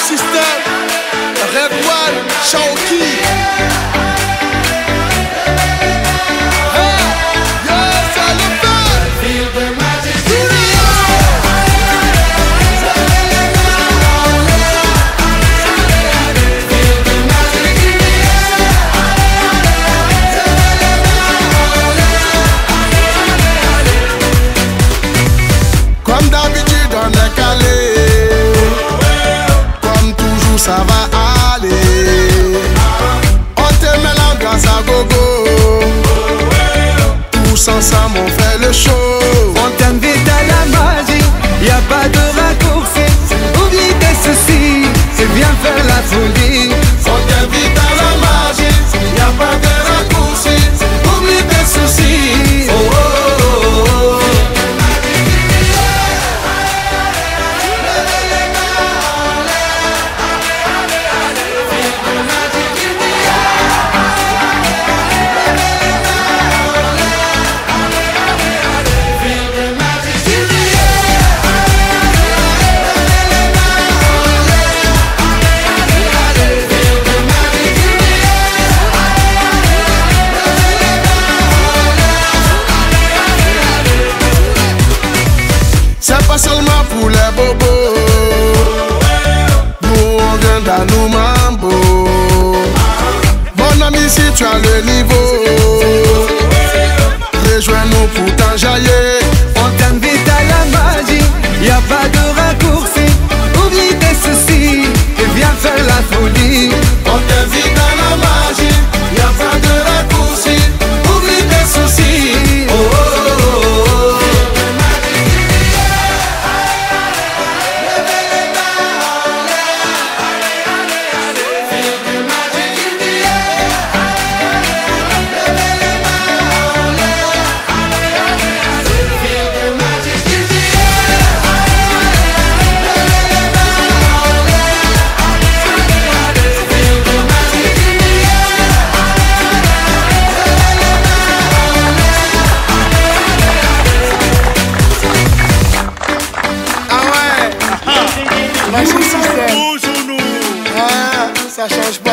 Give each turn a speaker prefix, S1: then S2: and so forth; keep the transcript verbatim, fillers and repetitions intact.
S1: System, Red One, Shaoki.
S2: Comme d'habitude on est calé, comme toujours ça va aller. On te met l'ambiance à gogo, tous ensemble on fait le show.
S3: On t'invite à la magie, y a pas de raccourci. Oublie tes soucis, et viens faire la folie.
S2: On t'invite à la magie, y a pas de raccourci. Oublie tes soucis. Oh, oh, oh, oh. C'est pas seulement pour les bobos, nous on vient dans nos mambo. Mon ami, si tu as le niveau, rejoins-nous pour t'enjailler.
S3: On t'invite à la magie, y a pas de raccourci. Oublie tes soucis, et viens faire la folie.
S2: On t'invite à la magie, y a pas de raccourci. Oublie tes soucis. Oh, oh, oh, oh.
S1: Magic System. Ah, ça change pas.